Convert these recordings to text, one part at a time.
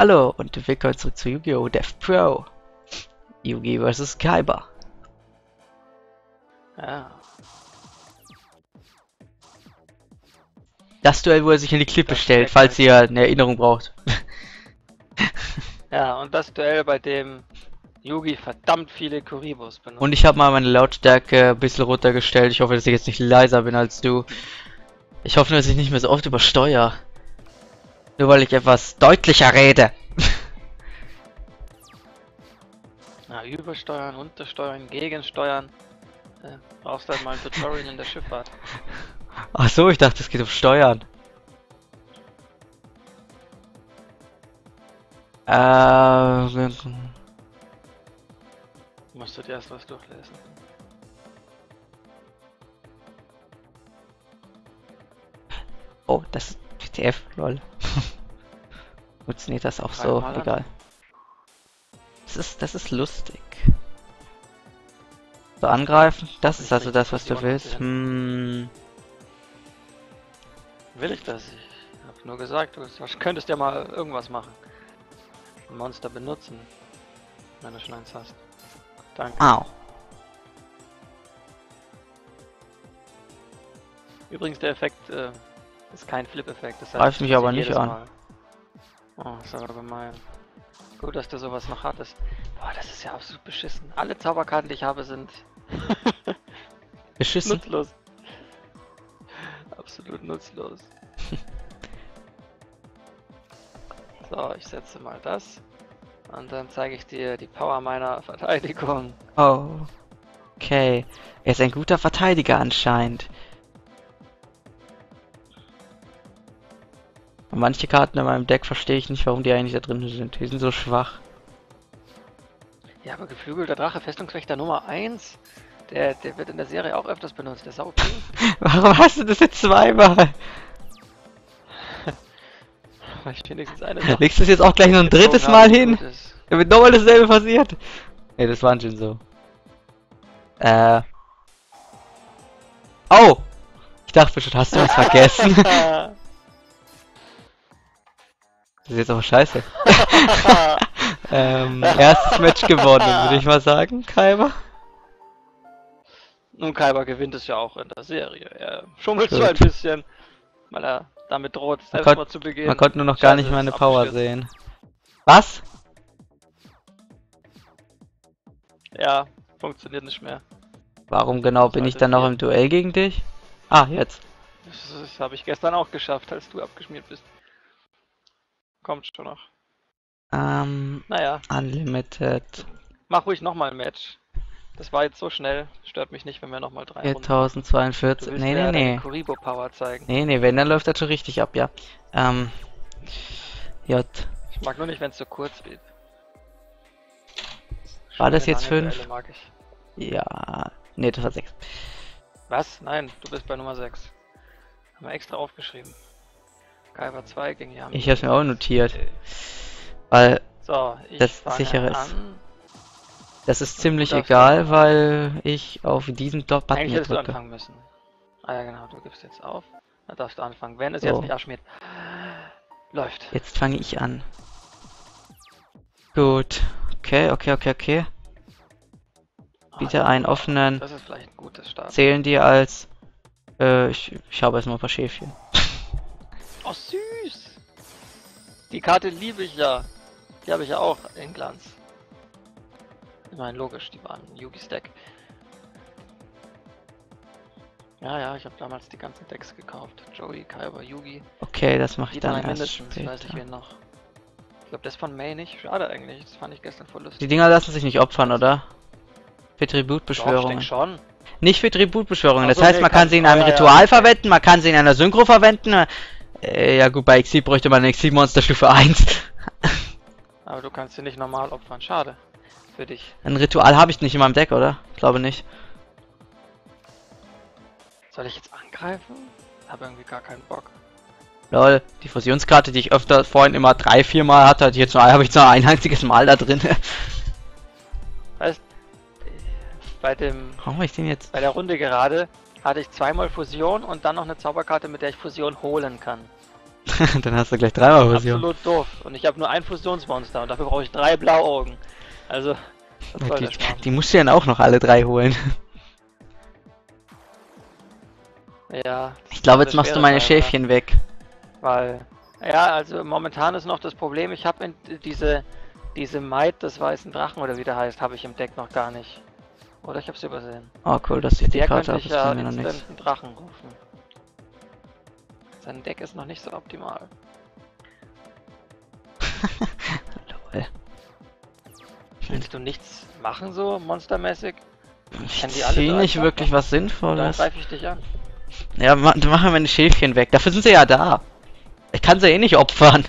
Hallo und willkommen zurück zu Yu-Gi-Oh! Death Pro. Yugi vs. Kaiba. Ja. Das Duell, wo er sich in die Klippe Das stellt, schmeckt falls halt. ihr eine Erinnerung braucht. Ja, und das Duell, bei dem Yugi verdammt viele Kuribos benutzt. Und ich habe mal meine Lautstärke ein bisschen runtergestellt. Ich hoffe, dass ich jetzt nicht leiser bin als du. Ich hoffe, dass ich nicht mehr so oft übersteuere. Nur weil ich etwas deutlicher rede. Ja, übersteuern, untersteuern, gegensteuern. Brauchst halt mal ein Tutorial in der Schifffahrt. Ach so, ich dachte, es geht um Steuern. Musst du dir erst was durchlesen. Oh, das ist WTF, lol. Funktioniert das auch Fang so? mal an. Egal. Das ist lustig. So, angreifen? Das ist also das, was du willst. Will ich das? Ich hab nur gesagt, du könntest ja mal irgendwas machen. Ein Monster benutzen. Wenn du schon eins hast. Danke. Au. Übrigens, der Effekt ist kein Flip-Effekt. Das Greift mich aber nicht jedes an. Mal. Oh, ist aber gemein. Gut, dass du sowas noch hattest. Boah, das ist ja absolut beschissen. Alle Zauberkarten, die ich habe, sind Beschissen. nutzlos. Absolut nutzlos. So, ich setze mal das. Und dann zeige ich dir die Power meiner Verteidigung. Oh. Okay. Er ist ein guter Verteidiger anscheinend. Und manche Karten in meinem Deck verstehe ich nicht, warum die eigentlich da drin sind. Die sind so schwach. Ja, aber geflügelter Drache, Festungswächter Nummer 1. Der wird in der Serie auch öfters benutzt. Der ist auch okay. Warum hast du das jetzt zweimal? Weil ich wenigstens eine Sache Legst du es jetzt auch gleich noch ein gezogen drittes habe, Mal die hin? gut ist. Damit nochmal dasselbe passiert? Ne, das war schon so. Oh! Ich dachte schon, hast du was vergessen? Das ist jetzt aber scheiße. Erstes Match gewonnen, würde ich mal sagen, Kaiba. Nun, Kaiba gewinnt es ja auch in der Serie. Er schummelt Gut. zwar ein bisschen, weil er damit droht, Selbstmord zu begehen. Man konnte nur noch gar nicht Scheiße, meine ist Power abgestürzt. sehen. Was? Ja, funktioniert nicht mehr. Warum genau bin ich dann noch im Duell gegen dich? Ah, jetzt. Das habe ich gestern auch geschafft, als du abgeschmiert bist. Kommt schon noch. Naja, Unlimited. mach ruhig nochmal ein Match. Das war jetzt so schnell. Stört mich nicht, wenn wir nochmal 3 Runden machen. 4042. Du willst Nee, mir ja nee, deine nee. Kuribo Power zeigen. Nee, wenn, dann läuft das schon richtig ab, ja. J. Ich mag nur nicht, wenn es so kurz wird. War das Schöne jetzt lange 5? Duelle mag ich. Ja. Nee, das war 6. Was? Nein, du bist bei Nummer 6. Haben wir extra aufgeschrieben. Kaiba 2 gegen Yami. Ich hab's mir auch notiert. Weil So, ich das fange sichere ist. an. das ist ziemlich Du darfst egal, anfangen. weil ich auf diesen Button Eigentlich hier hättest du drücke. anfangen müssen. Ah ja genau, du gibst jetzt auf. Dann darfst du anfangen. Wenn es So. jetzt nicht abschmiert. Läuft. Jetzt fange ich an. Gut. Okay. Bitte einen offenen. Das ist vielleicht ein gutes Start. Zählen die als. Ich habe erstmal ein paar Schäfchen. Oh süß! Die Karte liebe ich ja. Die habe ich ja auch in Glanz. Ich meine, logisch, die waren Yugis Deck. Ja, ich habe damals die ganzen Decks gekauft. Joey, Kaiba, Yugi. Okay, das mache ich Die dann drei erst mindestens, ich weiß nicht später. wen noch. Ich glaube, das von May nicht. Schade eigentlich, das fand ich gestern voll lustig. Die Dinger lassen sich nicht opfern, oder? Für Doch, ich Tributbeschwörungen. denke schon. Nicht für Tributbeschwörungen. Ach Das so, heißt, nee, man kann sie in einem ja, Ritual verwenden, man kann sie in einer Synchro verwenden. Ja gut, bei Exil bräuchte man ein Exil-Monster Stufe 1. Aber du kannst sie nicht normal opfern. Schade. Für dich. Ein Ritual habe ich nicht in meinem Deck, oder? Glaube nicht. Soll ich jetzt angreifen? Habe irgendwie gar keinen Bock. Lol, die Fusionskarte, die ich öfter vorhin immer 3-4 Mal hatte, habe ich nur ein einziges Mal da drin. Weißt, bei Warum habe ich den jetzt? der Runde gerade hatte ich zweimal Fusion und dann noch eine Zauberkarte, mit der ich Fusion holen kann. Dann hast du gleich dreimal Fusion. Absolut doof. Und ich habe nur ein Fusionsmonster und dafür brauche ich 3 Blauaugen. Also, was soll Die, das machen? die musst du dann auch noch alle 3 holen. Ja. Ich glaube, das jetzt machst du schwere meine Teil, Schäfchen weg. Weil, ja, also momentan ist noch das Problem, ich habe diese Maid des weißen Drachen oder wie der heißt, habe ich im Deck noch gar nicht. Oder ich habe es übersehen. Oh cool, dass ich die Der Karte könnte habe, ich das ja bringt mir noch nichts. instant einen Drachen rufen. Sein Deck ist noch nicht so optimal. Lol. Willst du nichts machen so monstermäßig? Ich Kann die alle sehe drei nicht schaffen? wirklich was Dann Sinnvolles. greife ich dich an. Ja, dann machen wir meine Schäfchen weg. Dafür sind sie ja da. Ich kann sie eh nicht opfern.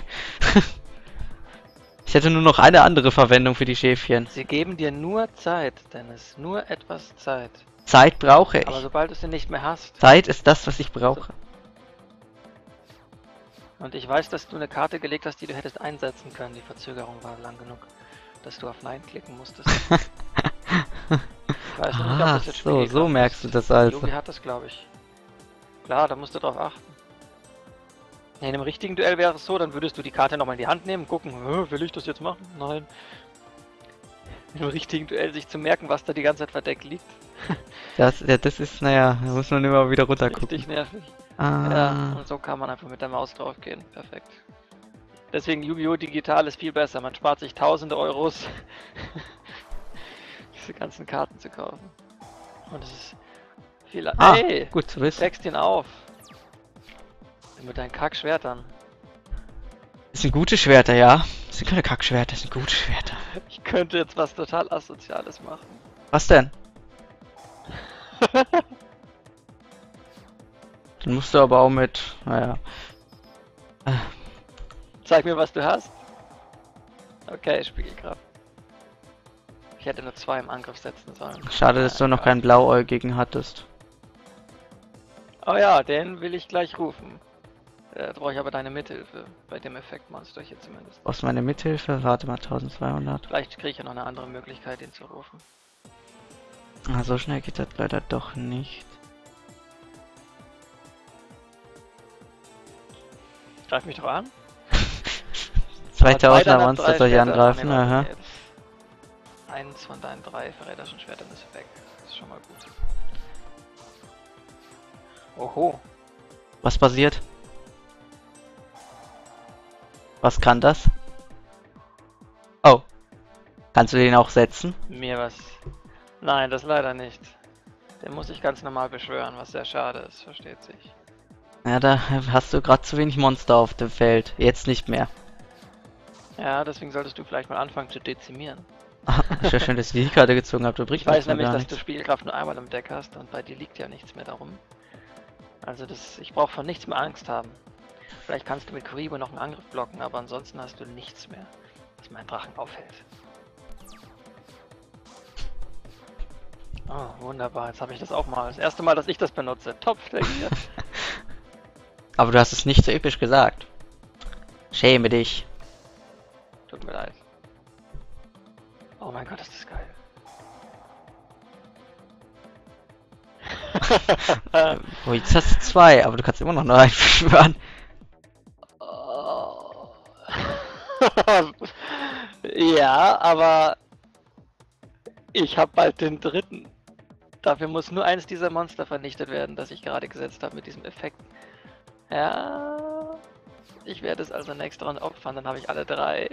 Ich hätte nur noch eine andere Verwendung für die Schäfchen. Sie geben dir nur Zeit, Dennis. Nur etwas Zeit. Zeit brauche Aber ich. sobald du sie nicht mehr hast. Zeit ist das, was ich brauche. Und ich weiß, dass du eine Karte gelegt hast, die du hättest einsetzen können. Die Verzögerung war lang genug, dass du auf Nein klicken musstest. Ich weiß noch nicht, ob Ah, das jetzt so Spiegelkraft merkst ist. du das also. Yogi hat das, glaube ich. Klar, da musst du drauf achten. In einem richtigen Duell wäre es so, dann würdest du die Karte nochmal in die Hand nehmen, gucken, will ich das jetzt machen? Nein. In einem richtigen Duell sich zu merken, was da die ganze Zeit verdeckt liegt. Das ist, naja, da muss man immer wieder runter gucken. Richtig nervig. Ah, Ja, und so kann man einfach mit der Maus drauf gehen. Perfekt. Deswegen Yu-Gi-Oh! Digital ist viel besser. Man spart sich tausende Euros, diese ganzen Karten zu kaufen. Und es ist viel... Hey! gut zu wissen. Wächst ihn auf. Mit deinen Kackschwertern. Das sind gute Schwerter, ja. Das sind keine Kackschwerter, das sind gute Schwerter. Ich könnte jetzt was total Asoziales machen. Was denn? Dann musst du aber auch mit, naja. Zeig mir, was du hast. Okay, Spiegelkraft. Ich hätte nur 2 im Angriff setzen sollen. Schade, dass du noch keinen Blauäugigen hattest. Oh ja, den will ich gleich rufen. Da brauche ich aber deine Mithilfe. Bei dem Effektmonster hier zumindest. Brauchst du meine Mithilfe? Warte mal, 1200. Vielleicht kriege ich ja noch eine andere Möglichkeit, ihn zu rufen. Ah, so schnell geht das leider doch nicht. Greif mich doch an. 2000er Monster soll ich angreifen, aha. Eins von deinen 3 verräterischen Schwertern ist weg. Das ist schon mal gut. Oho. Was passiert? Was kann das? Oh. Kannst du den auch setzen? Mir was. Nein, das leider nicht. Den muss ich ganz normal beschwören, was sehr schade ist, versteht sich. Ja, da hast du gerade zu wenig Monster auf dem Feld. Jetzt nicht mehr. Ja, deswegen solltest du vielleicht mal anfangen zu dezimieren. Ist ja schön, dass ich die Karte gezogen habe. Du bringst Ich weiß mir nämlich, gar dass nichts. du Spielkraft nur einmal im Deck hast und bei dir liegt ja nichts mehr darum. Also ich brauche von nichts mehr Angst haben. Vielleicht kannst du mit Kuribo noch einen Angriff blocken, aber ansonsten hast du nichts mehr, was meinen Drachen aufhält. Oh, wunderbar. Jetzt habe ich das auch mal. Das erste Mal, dass ich das benutze. Top, hier. Aber du hast es nicht so episch gesagt. Schäme dich. Tut mir leid. Oh mein Gott, ist das geil. Oh, jetzt hast du 2, aber du kannst immer noch nur einen beschwören. Oh. Ja, aber ich habe bald den 3. Dafür muss nur eines dieser Monster vernichtet werden, das ich gerade gesetzt habe mit diesem Effekt. Ja, ich werde es also nächstes dran opfern, dann habe ich alle 3.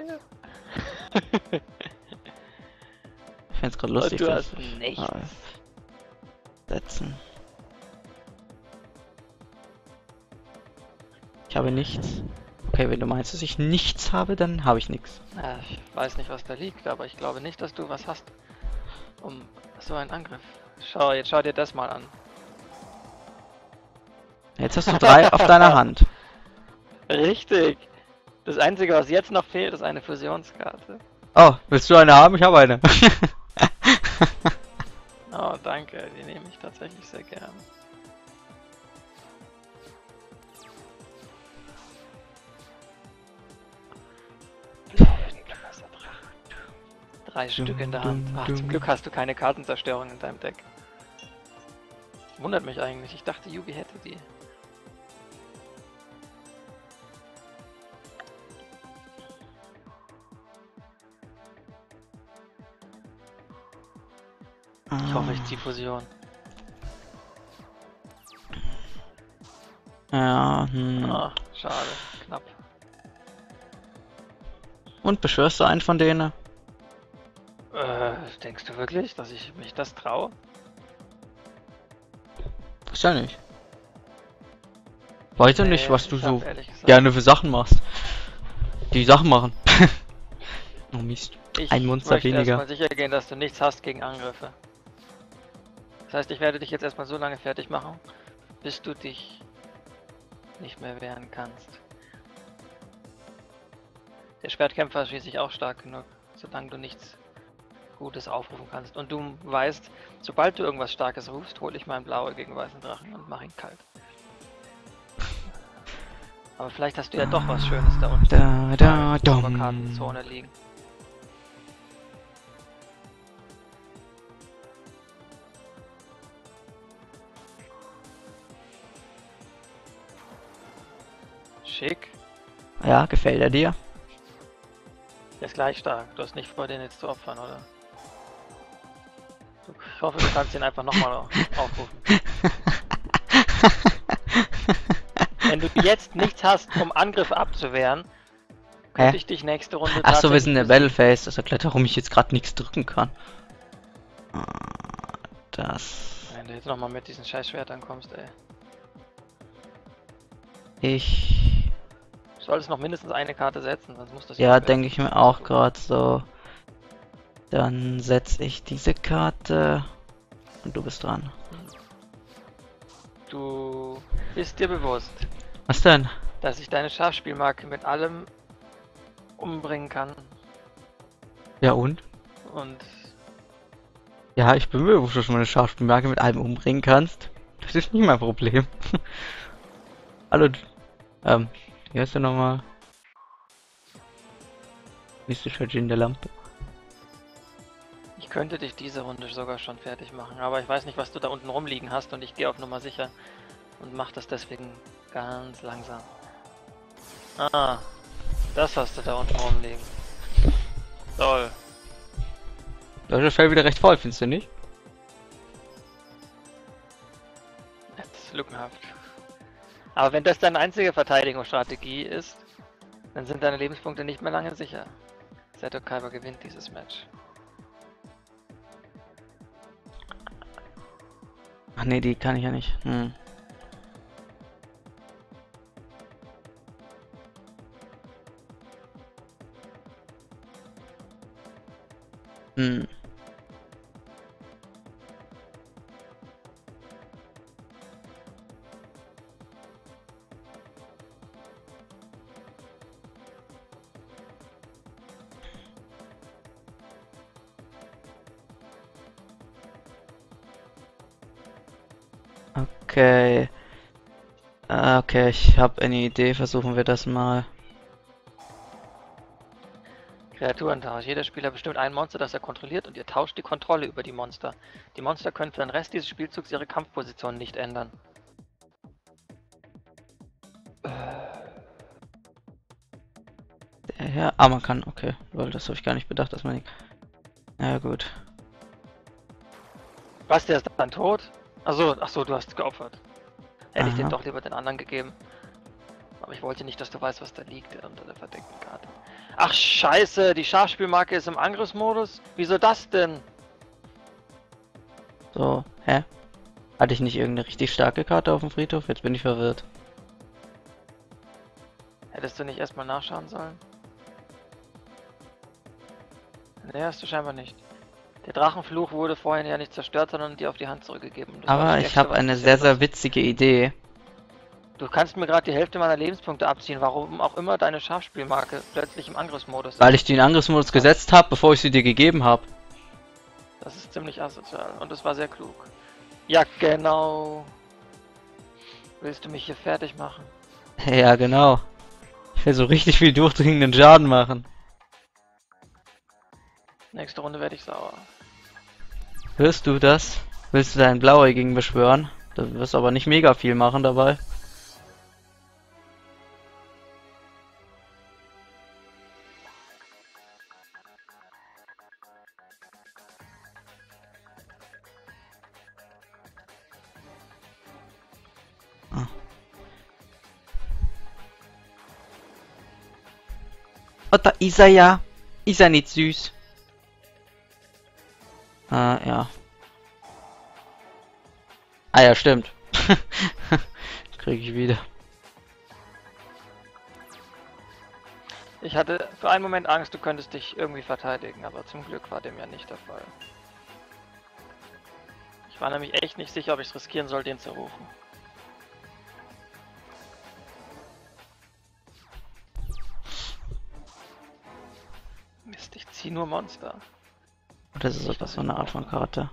Ich find's gerade lustig. Und du dass- hast nichts. Setzen. Ich habe nichts. Okay, wenn du meinst, dass ich nichts habe, dann habe ich nichts. Ja, ich weiß nicht, was da liegt, aber ich glaube nicht, dass du was hast, um so einen Angriff. Jetzt schau dir das mal an. Jetzt hast du 3 auf deiner Hand. Richtig. Das Einzige, was jetzt noch fehlt, ist eine Fusionskarte. Oh, willst du eine haben? Ich habe eine. Oh, danke. Die nehme ich tatsächlich sehr gern. Blauwasserdrache. 3 Stück in der Hand. Ach, zum Glück hast du keine Kartenzerstörung in deinem Deck. Wundert mich eigentlich. Ich dachte, Yugi hätte die. Ich hoffe, ich ziehe Fusion. Ja, Ah, schade. Knapp. Und beschwörst du einen von denen? Denkst du wirklich, dass ich mich das traue? Ist ja nicht. Weiß ja nicht, Nee, was du ich hab so ehrlich gesagt. gerne für Sachen machst. Die Sachen machen. Oh Mist. Ein Ich Monster möchte weniger. erstmal sicher gehen, dass du nichts hast gegen Angriffe. Das heißt, ich werde dich jetzt erstmal so lange fertig machen, bis du dich nicht mehr wehren kannst. Der Schwertkämpfer ist schließlich auch stark genug, solange du nichts Gutes aufrufen kannst. Und du weißt, sobald du irgendwas Starkes rufst, hole ich meinen blaue gegen weißen Drachen und mache ihn kalt. Aber vielleicht hast du ja doch was Schönes da unten. Da, in der Zauberkartenzone liegen. Schick. Ja, gefällt er dir? Der ist gleich stark. Du hast nicht vor, den jetzt zu opfern, oder? Ich hoffe, du kannst ihn einfach nochmal aufrufen. Wenn du jetzt nichts hast, um Angriffe abzuwehren, könnte ich dich nächste Runde Ach so, wir sind in der besiegen. Battleface. Das erklärt, warum ich jetzt gerade nichts drücken kann. Das... Wenn du jetzt nochmal mit diesen Scheißschwertern kommst, ey. Ich... Du solltest noch mindestens eine Karte setzen, sonst muss das Ja, schwer. denke ich mir auch gerade so. Dann setze ich diese Karte und du bist dran. Du bist dir bewusst, Was denn? dass ich deine Schafspielmarke mit allem umbringen kann. Ja und? Und Ja, ich bin mir bewusst, dass du meine Scharfspielmarke mit allem umbringen kannst. Das ist nicht mein Problem. Hallo, wie heißt der nochmal? Mystischer Djinn der Lampe. ich könnte dich diese Runde sogar schon fertig machen, aber ich weiß nicht, was du da unten rumliegen hast und ich gehe auf Nummer sicher und mach das deswegen ganz langsam. Ah, das hast du da unten rumliegen. Toll. Das ist das Feld wieder recht voll, findest du nicht? Jetzt lückenhaft. Aber wenn das deine einzige Verteidigungsstrategie ist, dann sind deine Lebenspunkte nicht mehr lange sicher. Seto Kaiba gewinnt dieses Match. Ach nee, die kann ich ja nicht. Hm. Okay. Okay, ich habe eine Idee. Versuchen wir das mal. Kreaturentausch. Jeder Spieler bestimmt ein Monster, das er kontrolliert, und ihr tauscht die Kontrolle über die Monster. Die Monster können für den Rest dieses Spielzugs ihre Kampfposition nicht ändern. Ja, ah, man kann. Okay, weil das habe ich gar nicht bedacht, dass man nicht. Ja, gut. Was, der ist dann tot? Achso, du hast geopfert. Hätte ich den Aha. doch lieber den anderen gegeben. Aber ich wollte nicht, dass du weißt, was da liegt unter der verdeckten Karte. Ach scheiße, die Schafspielmarke ist im Angriffsmodus? Wieso das denn? So, hä? Hatte ich nicht irgendeine richtig starke Karte auf dem Friedhof? Jetzt bin ich verwirrt. Hättest du nicht erstmal nachschauen sollen? Nee, hast du scheinbar nicht. Der Drachenfluch wurde vorhin ja nicht zerstört, sondern dir auf die Hand zurückgegeben. Das war das Aber ich Stärkste, habe was eine bisher sehr, sehr benutzt. witzige Idee. Du kannst mir gerade die Hälfte meiner Lebenspunkte abziehen, warum auch immer deine Schafspielmarke plötzlich im Angriffsmodus ist. Weil ich die in Angriffsmodus gesetzt habe, bevor ich sie dir gegeben habe. Das ist ziemlich asozial und das war sehr klug. Ja, genau. Willst du mich hier fertig machen? Ja, genau. Ich will so richtig viel durchdringenden Schaden machen. Nächste Runde werde ich sauer. Hörst du das? Willst du deinen Blauäugigen beschwören? Du wirst aber nicht mega viel machen dabei. Oh, da ist er ja. Ist er nicht süß? Ja. Ah ja, stimmt. Krieg ich wieder. Ich hatte für einen Moment Angst, du könntest dich irgendwie verteidigen, aber zum Glück war dem ja nicht der Fall. Ich war nämlich echt nicht sicher, ob ich es riskieren soll, den zu rufen. Mist, ich zieh nur Monster. Das ist aber so eine Art von Karte.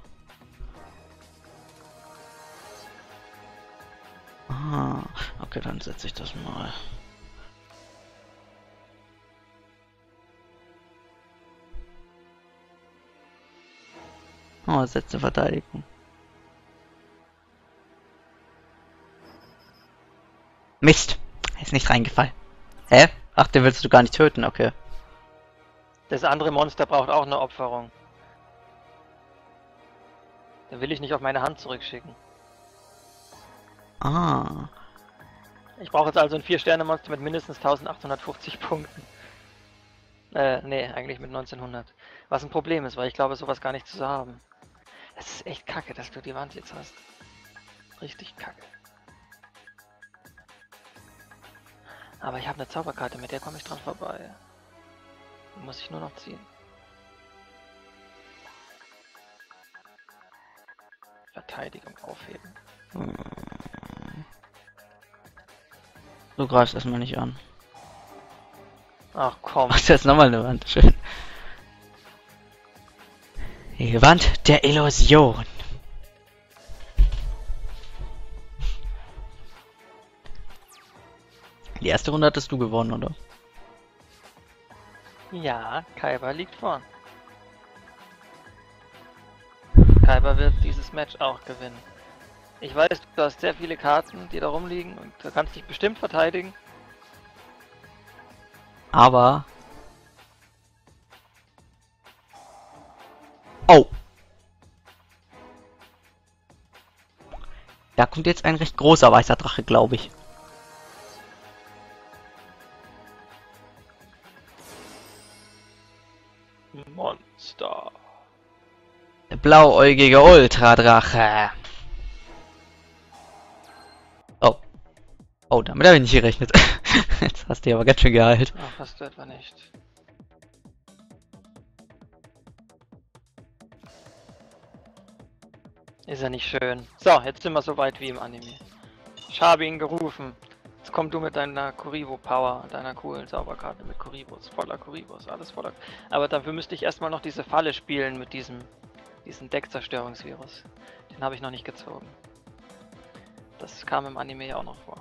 Ah, okay, dann setze ich das mal. Oh, setze Verteidigung. Mist! Ist nicht reingefallen. Hä? Ach, den willst du gar nicht töten, okay. Das andere Monster braucht auch eine Opferung. Den will ich nicht auf meine Hand zurückschicken. Ah. Ich brauche jetzt also ein 4-Sterne-Monster mit mindestens 1850 Punkten. Nee, eigentlich mit 1900. Was ein Problem ist, weil ich glaube, sowas gar nicht zu haben. Es ist echt kacke, dass du die Wand jetzt hast. Richtig kacke. Aber ich habe eine Zauberkarte, mit der komme ich dran vorbei. Die muss ich nur noch ziehen. Verteidigung aufheben. Du greifst erstmal nicht an. Ach komm. Ach, jetzt nochmal eine Wand. Schön. Die Wand der Illusion. Die erste Runde hattest du gewonnen, oder? Ja, Kaiba liegt vorn. Kaiba wird dieses Match auch gewinnen. Ich weiß, du hast sehr viele Karten, die da rumliegen und du kannst dich bestimmt verteidigen. Aber... Oh! Da kommt jetzt ein recht großer weißer Drache, glaube ich. Monster. Der blauäugige Ultradrache. Oh. Oh, damit habe ich nicht gerechnet. Jetzt hast du dich aber ganz schön geheilt. Ach, hast du etwa nicht. Ist ja nicht schön. So, jetzt sind wir so weit wie im Anime. Ich habe ihn gerufen. Jetzt komm du mit deiner Kuribo-Power, deiner coolen Zauberkarte mit Kuribos, voller Kuribos, alles voller. Aber dafür müsste ich erstmal noch diese Falle spielen mit diesem Deckzerstörungsvirus. Den habe ich noch nicht gezogen. Das kam im Anime ja auch noch vor.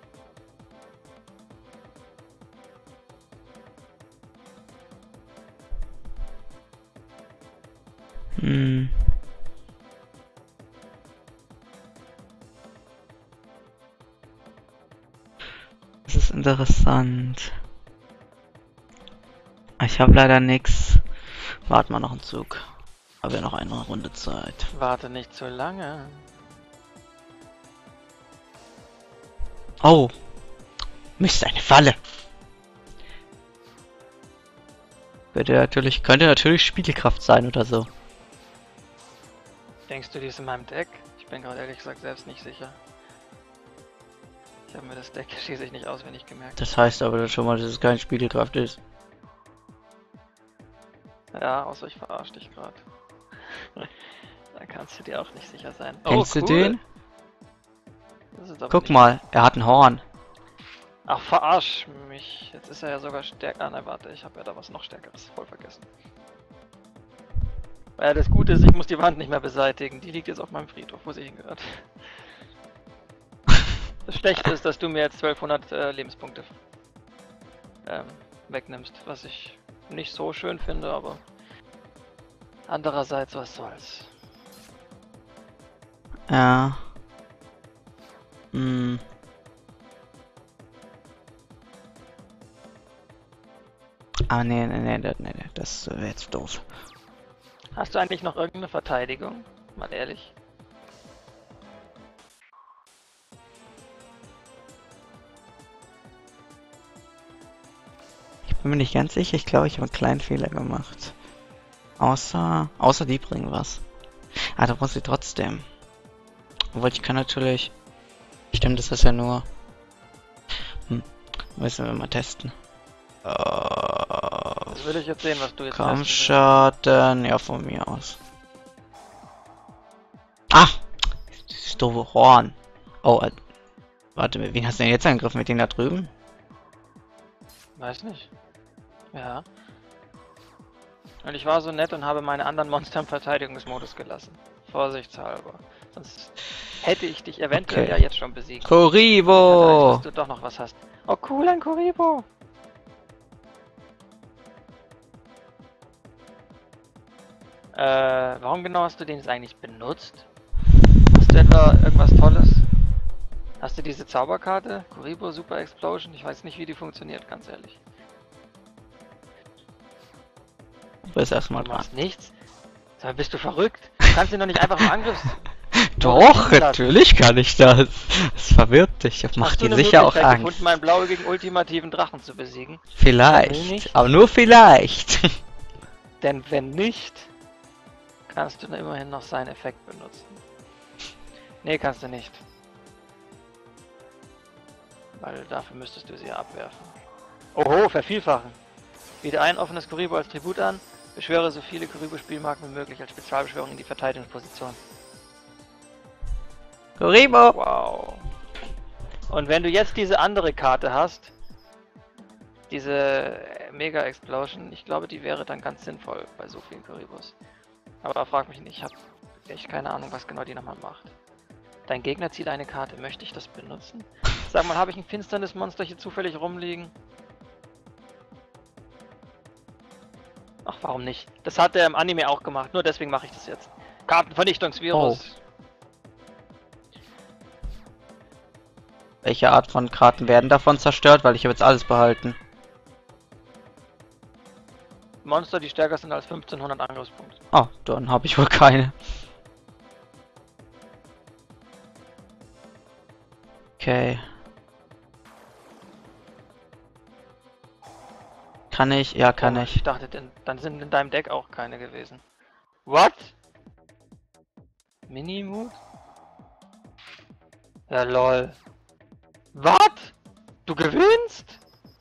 Hm. Das ist interessant. Ich habe leider nichts. Warten wir noch einen Zug. Haben wir noch eine Runde Zeit. Warte nicht zu lange. Oh. Mist, eine Falle. Könnte natürlich Spielkraft sein oder so. Denkst du, die ist in meinem Deck? Ich bin gerade ehrlich gesagt selbst nicht sicher. Ich habe mir das Deck schließlich nicht auswendig gemerkt. Das heißt aber schon mal, dass es keine Spielkraft ist. Ja, außer ich verarsche dich gerade. Da kannst du dir auch nicht sicher sein. Kennst du den? Das ist aber Guck nicht- mal, er hat ein Horn. Ach, verarsch mich. Jetzt ist er ja sogar stärker. Ah, nein, warte, ich habe ja da was noch Stärkeres. Voll vergessen. Weil das Gute ist, ich muss die Wand nicht mehr beseitigen. Die liegt jetzt auf meinem Friedhof, wo sie hingehört. Das Schlechte ist, dass du mir jetzt 1200 Lebenspunkte wegnimmst, was ich nicht so schön finde, aber andererseits, was soll's. Ja. Hm. Ah, nee, das wäre jetzt doof. Hast du eigentlich noch irgendeine Verteidigung? Mal ehrlich. Ich Bin mir nicht ganz sicher. Ich glaube, ich habe einen kleinen Fehler gemacht. Außer die bringen was. Ah, da brauchst du trotzdem. Obwohl, ich kann natürlich... Stimmt, das ist ja nur... Müssen wir mal testen. Das will ich jetzt sehen, was du jetzt testen willst. Kampfschaden, ja, von mir aus. Ah! Dieses doofe Horn. Oh, warte, wen hast du denn jetzt angegriffen? Mit denen da drüben? Weiß nicht. Ja. Und ich war so nett und habe meine anderen Monster im Verteidigungsmodus gelassen. Vorsichtshalber. Sonst hätte ich dich eventuell ja jetzt schon besiegt. Kuribo! Dass du doch noch was hast. Oh cool, ein Kuribo! Warum genau hast du den jetzt eigentlich benutzt? Hast du etwa irgendwas Tolles? Hast du diese Zauberkarte? Kuribo Super Explosion? Ich weiß nicht, wie die funktioniert, ganz ehrlich. Du bist erstmal Du dran. machst nichts? Sag mal, bist du verrückt? Du kannst ihn doch nicht einfach im Angriff... Doch, natürlich kann ich das. Das verwirrt dich. Das macht dir sicher auch Angst. Gefunden, meinen blauäugigen ultimativen Drachen zu besiegen? Vielleicht, aber nur vielleicht. Denn wenn nicht, kannst du immerhin noch seinen Effekt benutzen. Nee, kannst du nicht. Weil dafür müsstest du sie abwerfen. Oho, vervielfachen. Biete ein offenes Kuribo als Tribut an. Beschwöre so viele Kuribo-Spielmarken wie möglich als Spezialbeschwörung in die Verteidigungsposition. Kuribo! Wow. Und wenn du jetzt diese andere Karte hast, diese Mega Explosion, ich glaube, die wäre dann ganz sinnvoll bei so vielen Kuribos. Aber frag mich nicht, ich habe echt keine Ahnung, was genau die nochmal macht. Dein Gegner zieht eine Karte, möchte ich das benutzen? Sag mal, habe ich ein finsternes Monster hier zufällig rumliegen? Ach, warum nicht? Das hat er im Anime auch gemacht, nur deswegen mache ich das jetzt. Kartenvernichtungsvirus. Oh. Welche Art von Karten werden davon zerstört? Weil ich habe jetzt alles behalten. Monster, die stärker sind als 1500 Angriffspunkte. Oh, dann habe ich wohl keine. Okay. Kann ich? Ja, kann ich. Ich dachte, dann sind in deinem Deck auch keine gewesen. What? Minimood? Ja, lol. Was? Du gewinnst?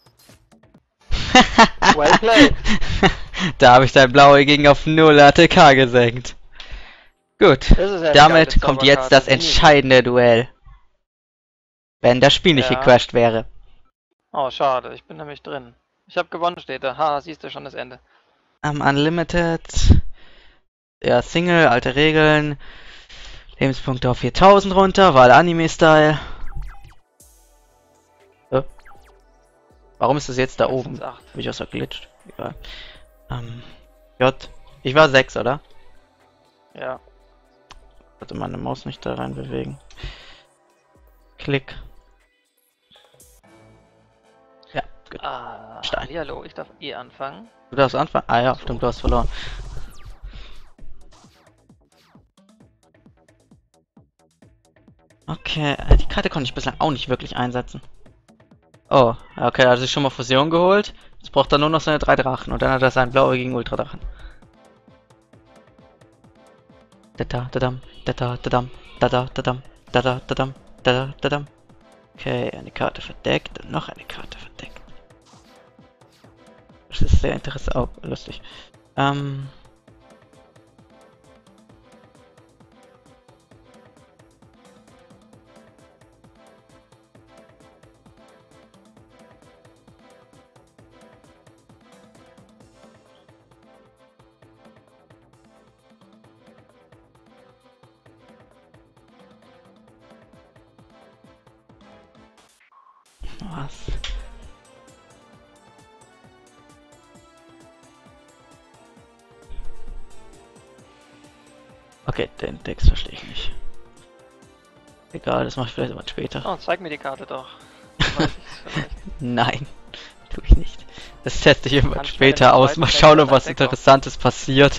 Well played. Da habe ich dein blauäugigen auf 0 ATK gesenkt. Gut, Das ist ja eine damit geile kommt jetzt Zauberkarte. das entscheidende Duell. Wenn das Spiel nicht Ja. gecrashed wäre. Oh, schade. Ich bin nämlich drin. Ich habe gewonnen, steht da. Haha, siehst du schon das Ende. Unlimited. Ja, Single, alte Regeln. Lebenspunkte auf 4000 runter, weil Anime-Style. Warum ist das jetzt da oben? 8. Bin ich auch so glitscht. Egal. J. Ich war 6, oder? Ja. Sollte meine Maus nicht da rein bewegen. Klick. Ja, gut. Ah, Stein. hallo, ich darf eh anfangen. Du darfst anfangen? Ah ja, stimmt, du hast verloren. Okay, die Karte konnte ich bislang auch nicht wirklich einsetzen. Oh, okay, er hat sich schon mal Fusion geholt. Jetzt braucht er nur noch seine 3 Drachen und dann hat er seinen blauäugigen Ultradrachen. Dada, dadam, dada, dadam, dada, dadam, dada, dadam, dada, dadam. Okay, eine Karte verdeckt und noch eine Karte verdeckt. Das ist sehr interessant. Oh, lustig. Was? Okay, den Text verstehe ich nicht. Egal, das mache ich vielleicht aber später. Oh, zeig mir die Karte doch. Dann weiß ich's vielleicht. Nein, tue ich nicht. Das teste ich irgendwann Kannst du später mir den aus. zweiten Mal Text schauen, aus ob was deinem Deck Interessantes passiert.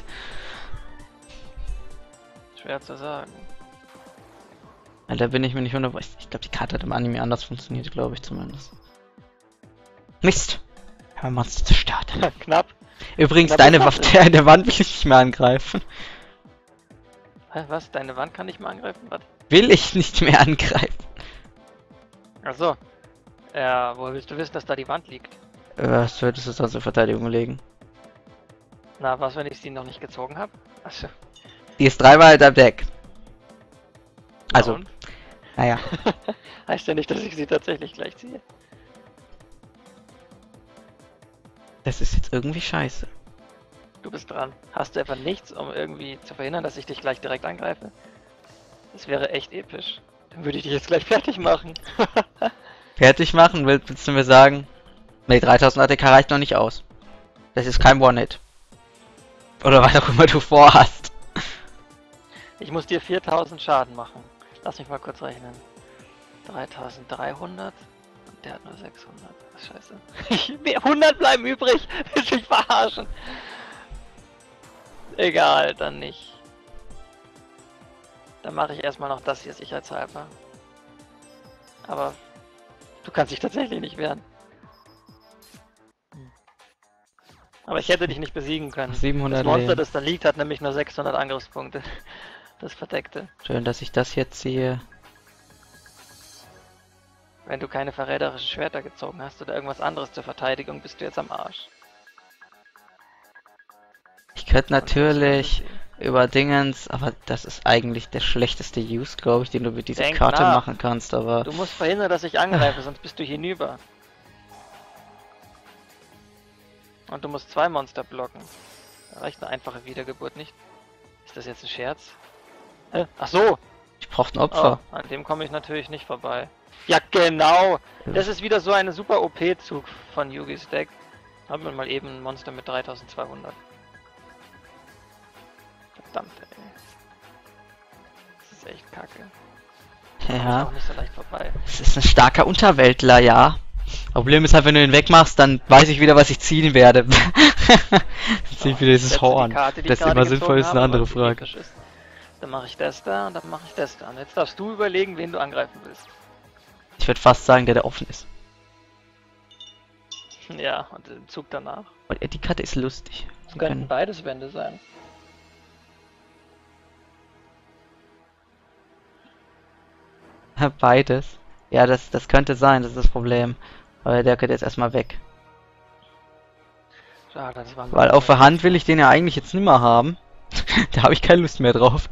Schwer zu sagen. Ja, da bin ich mir nicht hundertprozentig. Ich glaube, die Karte hat im Anime anders funktioniert, glaube ich zumindest. Mist! Ja, Monster zerstört. Knapp. Übrigens, Knapp deine geschafft. Waffe, deine Wand will ich nicht mehr angreifen. Hä, was? Deine Wand kann ich mal angreifen? Was? Will ich nicht mehr angreifen. Achso. Ja, woher willst du wissen, dass da die Wand liegt? Was würdest du sonst in Verteidigung legen? Na, was, wenn ich sie noch nicht gezogen habe? Achso. Die ist dreimal hinterm Deck. Also, Und? naja. Heißt ja nicht, dass ich sie tatsächlich gleich ziehe. Das ist jetzt irgendwie scheiße. Du bist dran. Hast du etwa nichts, um irgendwie zu verhindern, dass ich dich gleich direkt angreife? Das wäre echt episch. Dann würde ich dich jetzt gleich fertig machen. Fertig machen, willst du mir sagen? Ne, 3000 ATK reicht noch nicht aus. Das ist kein One-Hit. Oder was auch immer du vorhast. Ich muss dir 4000 Schaden machen. Lass mich mal kurz rechnen. 3300 und der hat nur 600. Das ist scheiße. 100 bleiben übrig. Willst du mich verarschen? Egal, dann nicht. Dann mache ich erstmal noch das hier sicherheitshalber. Aber du kannst dich tatsächlich nicht wehren. Aber ich hätte dich nicht besiegen können. 700 Das Monster, Leben. das da liegt, hat nämlich nur 600 Angriffspunkte. Das Verdeckte. Schön, dass ich das jetzt ziehe. Wenn du keine verräterischen Schwerter gezogen hast oder irgendwas anderes zur Verteidigung, bist du jetzt am Arsch. Ich könnte natürlich über Dingens, aber das ist eigentlich der schlechteste Use, glaube ich, den du mit dieser Denk Karte nach. machen kannst, aber... Du musst verhindern, dass ich angreife, sonst bist du hinüber. Und du musst 2 Monster blocken. Da reicht eine einfache Wiedergeburt nicht. Ist das jetzt ein Scherz? Ach so! Ich brauche ein Opfer. Oh, an dem komme ich natürlich nicht vorbei. Ja, genau! Das ist wieder so eine super OP-Zug von Yugis Deck. Haben wir mal eben ein Monster mit 3200. Verdammt, ey. Das ist echt kacke. Ja, Auch nicht so leicht vorbei. es ist ein starker Unterweltler, ja. Problem ist halt, wenn du ihn wegmachst, dann weiß ich wieder, was ich ziehen werde. Dann zieh ich wieder dieses Setze die Horn. Karte, die Das ich gerade immer sinnvoll gezogen ist, eine habe, andere weil sie Frage. episch ist. Dann mache ich das da und dann mache ich das da. Und jetzt darfst du überlegen, wen du angreifen willst. Ich würde fast sagen, der offen ist. Ja, und den Zug danach. Und die Karte ist lustig. Es könnten beides Wände sein. Beides. Ja, das könnte sein, das ist das Problem. Aber der geht jetzt erstmal weg. Schade, das war Weil auf der Hand will ich den ja eigentlich jetzt nimmer haben. Da habe ich keine Lust mehr drauf.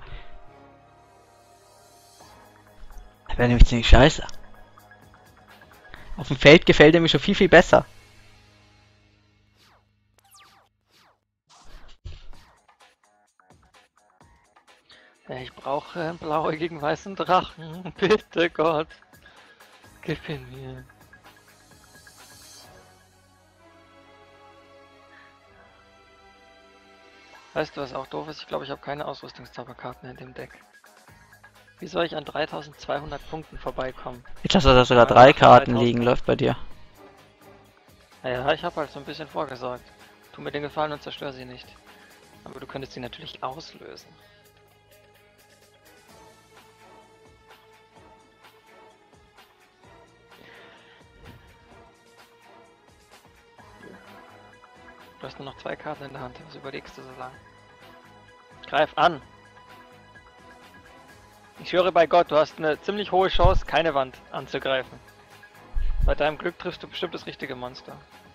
Das wäre nämlich ziemlich scheiße. Auf dem Feld gefällt er mir schon viel, viel besser. Ja, ich brauche einen blauäugigen weißen Drachen. Bitte Gott. Gib ihn mir. Weißt du, was auch doof ist? Ich glaube, ich habe keine Ausrüstungszauberkarten in dem Deck. Wie soll ich an 3200 Punkten vorbeikommen? Jetzt hast du da sogar Ja, 3 Karten 3000. liegen, läuft bei dir. Naja, ich habe halt so ein bisschen vorgesorgt. Tu mir den Gefallen und zerstör sie nicht. Aber du könntest sie natürlich auslösen. Du hast nur noch 2 Karten in der Hand. Was überlegst du so lang? Greif an! Ich schwöre bei Gott, du hast eine ziemlich hohe Chance, keine Wand anzugreifen. Bei deinem Glück triffst du bestimmt das richtige Monster.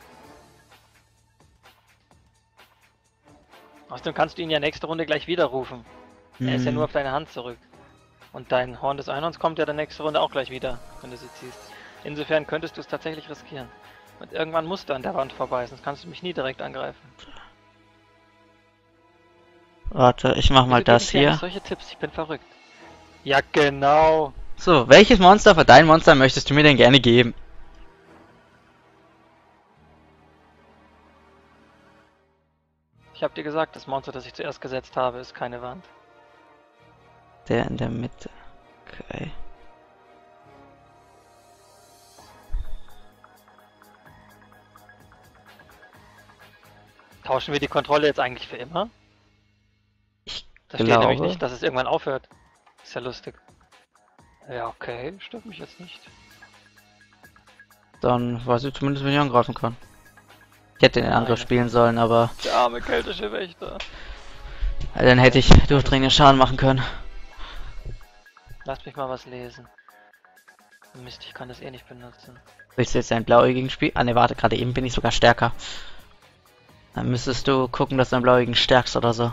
Außerdem kannst du ihn ja nächste Runde gleich wieder rufen. Er ist ja nur auf deine Hand zurück. Und dein Horn des Einhorns kommt ja der nächste Runde auch gleich wieder, wenn du sie ziehst. Insofern könntest du es tatsächlich riskieren. Und irgendwann musst du an der Wand vorbei, sonst kannst du mich nie direkt angreifen. Warte, ich mach mal Wieso das gebe ich dir hier. eigentlich solche Tipps, ich bin verrückt. Ja, genau. So, welches Monster für dein Monster möchtest du mir denn gerne geben? Ich habe dir gesagt, das Monster, das ich zuerst gesetzt habe, ist keine Wand. Der in der Mitte. Okay. Tauschen wir die Kontrolle jetzt eigentlich für immer? Ich Da steht nämlich glaube. nicht, dass es irgendwann aufhört. Ist ja lustig. Ja, okay, stört mich jetzt nicht. Dann weiß ich zumindest, wenn ich angreifen kann. Ich hätte den Angriff spielen sollen, aber Der arme keltische Wächter. dann hätte ich durchdringenden Schaden machen können. Lass mich mal was lesen. Mist, ich kann das eh nicht benutzen. Willst du jetzt einen blauäugigen spielen? Ah ne, warte, gerade eben bin ich sogar stärker. Dann müsstest du gucken, dass du einen blauäugigen stärkst oder so.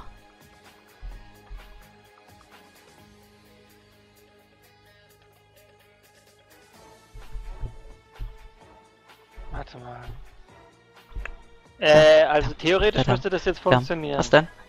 Warte mal. Also theoretisch Weiter. müsste das jetzt funktionieren. Was denn?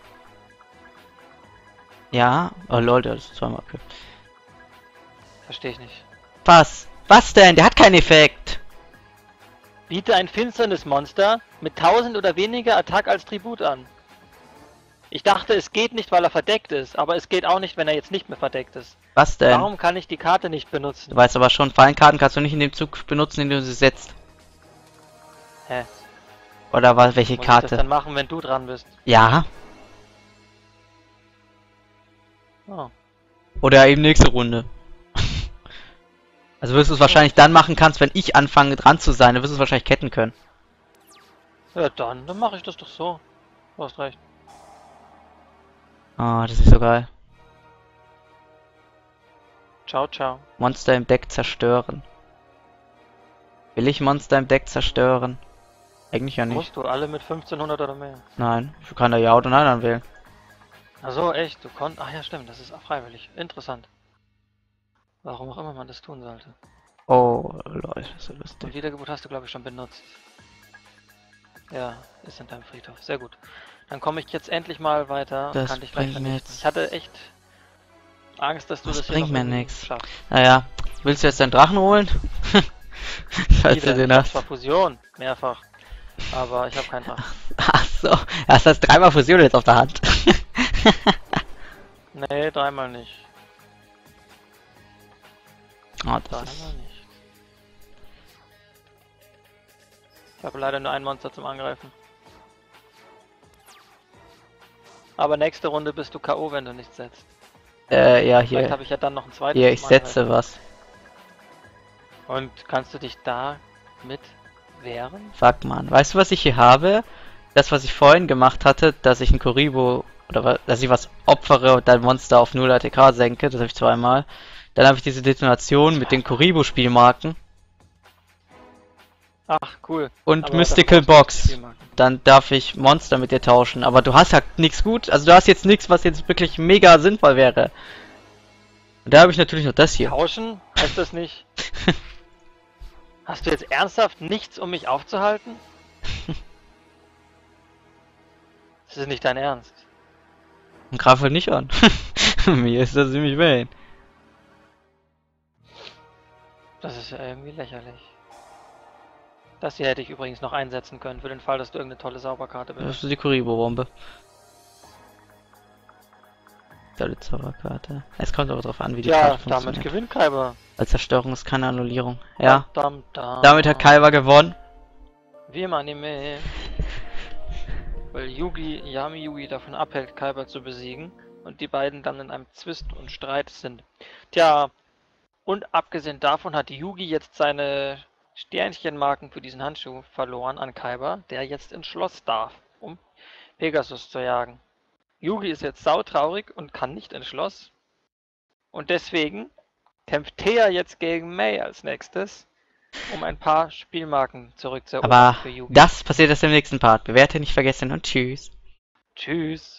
Ja? Oh lol, der ist zweimal okay. Verstehe ich nicht. Was? Was denn? Der hat keinen Effekt! Biete ein finsternes Monster mit 1000 oder weniger Attack als Tribut an. Ich dachte, es geht nicht, weil er verdeckt ist, aber es geht auch nicht, wenn er jetzt nicht mehr verdeckt ist. Was denn? Warum kann ich die Karte nicht benutzen? Du weißt aber schon, Fallenkarten kannst du nicht in dem Zug benutzen, in dem du sie setzt. Hä? Oder was? Welche Muss ich das Karte? dann machen, wenn du dran bist? Ja. Oh. Oder eben nächste Runde. Also wirst du es wahrscheinlich dann machen kannst, wenn ich anfange dran zu sein, dann wirst du es wahrscheinlich ketten können. Ja dann mache ich das doch so. Du hast recht. Ah, das ist so geil. Ciao, ciao. Monster im Deck zerstören. Will ich Monster im Deck zerstören? Eigentlich ja nicht. Musst du alle mit 1500 oder mehr? Nein, ich kann da ja oder nein anwählen. Achso, echt? Du konntest. Ach ja, stimmt, das ist auch freiwillig. Interessant. Warum auch immer man das tun sollte. Oh, Leute, das ist so Und lustig. Wiedergeburt hast du, glaube ich, schon benutzt. Ja, ist in deinem Friedhof. Sehr gut. Dann komme ich jetzt endlich mal weiter und Das kann dich gleich bringt mir vernichten. jetzt- Ich hatte echt Angst, dass du Das das hier bringt noch mir irgendwie nix. schaffst. Naja, willst du jetzt deinen Drachen holen? Falls du Wieder. den Ich hab hast. zwar Fusion, mehrfach, aber ich habe keinen Drachen. Ach so, das heißt dreimal Fusion jetzt auf der Hand. Nee, dreimal nicht. Oh, das Dreimal ist... nicht. Ich habe leider nur ein Monster zum Angreifen. Aber nächste Runde bist du K.O., wenn du nichts setzt. Ja, Vielleicht hier. habe ich ja dann noch ein zweites. Hier, ich zum setze Angreifen. was. Und kannst du dich da mit wehren? Fuck, man. Weißt du, was ich hier habe? Das, was ich vorhin gemacht hatte, dass ich ein Kuribo oder dass ich was opfere und dann Monster auf 0 ATK senke, das habe ich zweimal. Dann habe ich diese Detonation mit den Kuribo-Spielmarken Ach, cool. und Aber Mystical dafür brauchst du Box. die Spielmarken. Dann darf ich Monster mit dir tauschen. Aber du hast halt nichts gut. Also du hast jetzt nichts, was jetzt wirklich mega sinnvoll wäre. Und da habe ich natürlich noch das hier. Tauschen? Heißt das nicht? Hast du jetzt ernsthaft nichts, um mich aufzuhalten? Das ist nicht dein Ernst. Und greif halt nicht an. Mir ist das ziemlich weh. Das ist ja irgendwie lächerlich. Das hier hätte ich übrigens noch einsetzen können, für den Fall, dass du irgendeine tolle Sauberkarte Das benutzt. ist die Kuribo-Bombe. Tolle Zauberkarte. Es kommt aber drauf an, wie die Ja, Karte damit funktioniert. gewinnt Kaiba. Als Zerstörung ist keine Annullierung. Ja, Dam, dam. damit hat Kaiba gewonnen. Wie im Anime. Weil Yami Yugi davon abhält, Kaiba zu besiegen. Und die beiden dann in einem Zwist und Streit sind. Tja, und abgesehen davon hat Yugi jetzt seine Sternchenmarken für diesen Handschuh verloren an Kaiba, der jetzt ins Schloss darf, um Pegasus zu jagen. Yugi ist jetzt sautraurig und kann nicht ins Schloss. Und deswegen kämpft Thea jetzt gegen May als nächstes, um ein paar Spielmarken zurückzuerobern Aber für Yugi. das passiert erst im nächsten Part. Bewerten nicht vergessen und tschüss. Tschüss.